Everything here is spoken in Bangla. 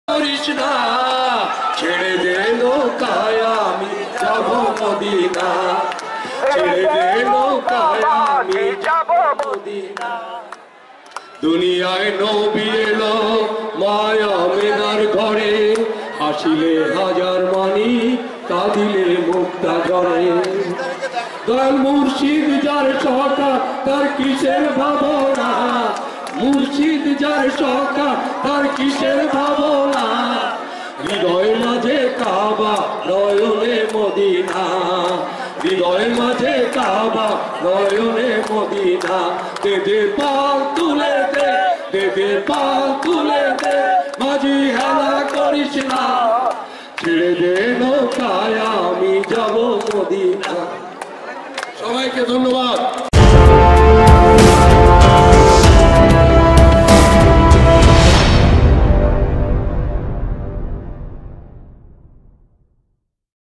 করিস না, ছেড়ে দে নৌকায় আমি যাব মদিনা, ছেড়ে দে নৌকায় আমি যাব মদিনা। দুনিয়ায় নবী এলো মায়া মেনার ঘরে, হাসিলে হাজার মানি কাঁদিলে মুক্তা ঝরে। দয়াল মুর্শিদ যার সখা তার কিসের ভাবনা, মুর্শিদ যার সখা তার কিসের ভাবনা। হৃদয় মাঝে কাবা নয়নে মদিনা, হৃদয় মাঝে কাবা নয়নে মদিনা। দে দে পাল তুলে দে, দে দে পাল তুলে দে, মাঝি হেলা করিস না, ছেড়ে দে নৌকায় আমি যাব মদিনা। সবাইকে ধন্যবাদ।